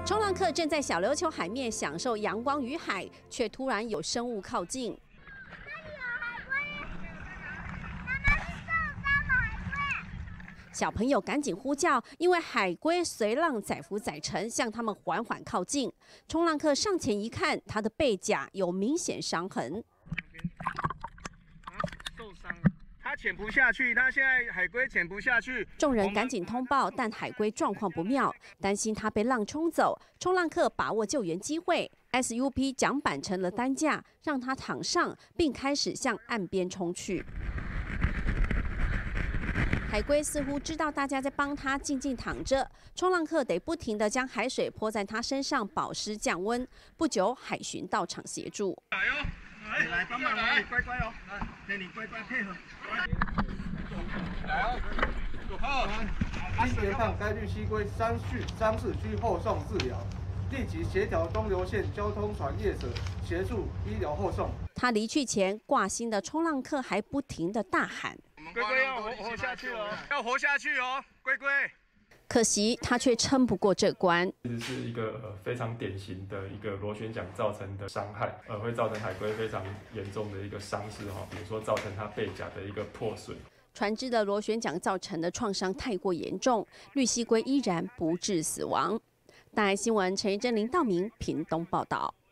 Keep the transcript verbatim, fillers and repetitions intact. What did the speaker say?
冲浪客正在小琉球海面享受阳光与海，却突然有生物靠近。 小朋友赶紧呼叫，因为海龟随浪载浮载沉，向他们缓缓靠近。冲浪客上前一看，他的背甲有明显伤痕。 啊，受伤了。他潜不下去，他现在海龟潜不下去。 众人赶紧通报，但海龟状况不妙，担心他被浪冲走。冲浪客把握救援机会 ，S U P 桨板成了担架，让他躺上，并开始向岸边冲去。 海龟似乎知道大家在帮他，静静躺着。冲浪客得不停地将海水泼在他身上，保湿降温。不久，海巡到场协助。 来哦，来来帮忙哦，你乖乖哦，来，给你乖乖配合。来哦，好。 经研判该绿蜥龟伤续伤势需后送治疗，立即协调东流线交通船业者协助医疗后送。 他离去前，挂心的冲浪客还不停地大喊。 龟龟要活活下去哦，要活下去哦，龟龟。 可惜他却撑不过这关。 其实是一个呃非常典型的一个螺旋桨造成的伤害，呃，会造成海龟非常严重的一个伤势哈，比如说造成它背甲的一个破损。 船只的螺旋桨造成的创伤太过严重，绿蜥龟依然不治死亡。大爱新闻陈怡珍、林道明屏东报道。